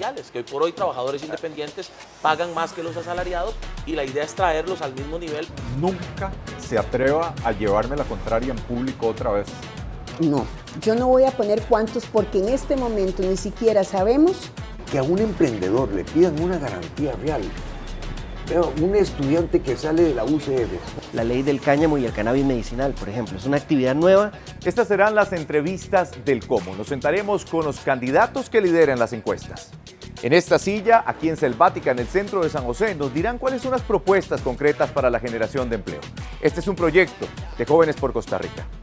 salariales, que hoy por hoy trabajadores independientes pagan más que los asalariados y la idea es traerlos al mismo nivel. Nunca se atreva a llevarme la contraria en público otra vez. No, yo no voy a poner cuántos porque en este momento ni siquiera sabemos que a un emprendedor le pidan una garantía real. Pero un estudiante que sale de la UCR. La ley del cáñamo y el cannabis medicinal, por ejemplo, es una actividad nueva. Estas serán las entrevistas del cómo. Nos sentaremos con los candidatos que lideran las encuestas. En esta silla, aquí en Selvática, en el centro de San José, nos dirán cuáles son las propuestas concretas para la generación de empleo. Este es un proyecto de Jóvenes por Costa Rica.